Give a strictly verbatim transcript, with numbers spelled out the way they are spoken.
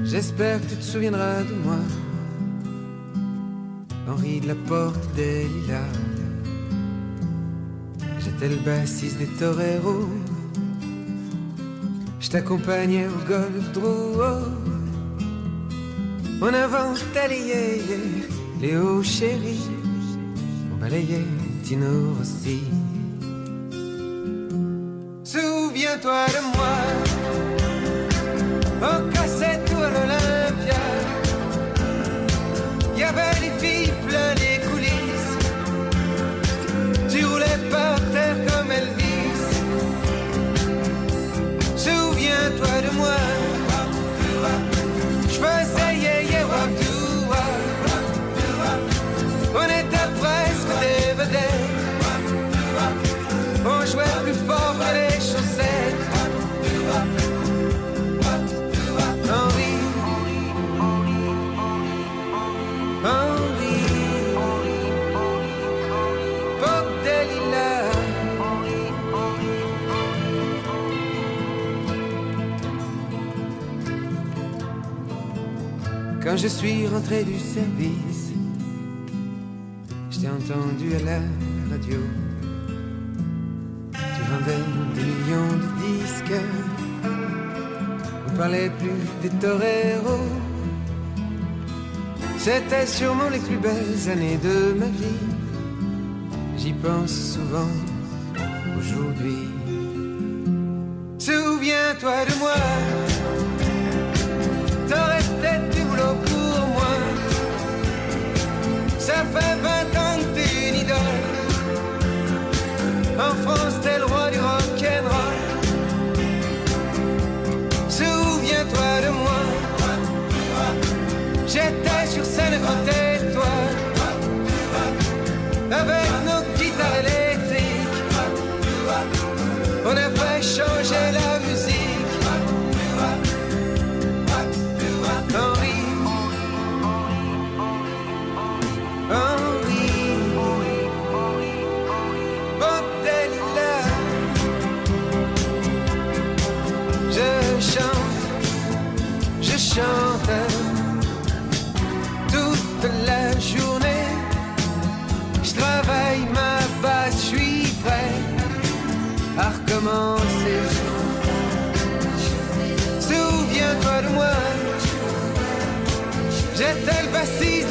J'espère que tu te souviendras de moi, Henri de la Porte des Lilas. J'étais le bassiste des toreros, je t'accompagnais au golf Drouot. En avant talayait Léo Chéri, on balayait Tino Rossi. Souviens-toi de moi, en cassette ou à l'Olympia. Y avait des filles plein les coulisses, tu roulais par terre comme Elvis. Souviens-toi de moi, je faisais yeah yeah wap doo wap. On était presque des vedettes, on jouait plus fort que les chaussettes. Henri, Henri, Porte des Lilas. Quand je suis rentré du service, je t'ai entendu à la radio. Tu vendais des millions de disques, on parlait plus des toreros. C'était sûrement les plus belles années de ma vie. J'y pense souvent aujourd'hui. Souviens-toi de moi, t'aurais peut-être du boulot pour moi. Ça fait vingt ans que t'es une idole. En France t'es le roi du rock'n'roll. Souviens-toi de moi, j'étais sur scène à côté de toi, avec nos guitares électriques, on a fait changer la musique. Henri, Henri, Porte des Lilas. Je chante, je chante toute la journée. Je travaille ma basse, je suis prêt à recommencer. Souviens-toi de moi, j'étais le bassiste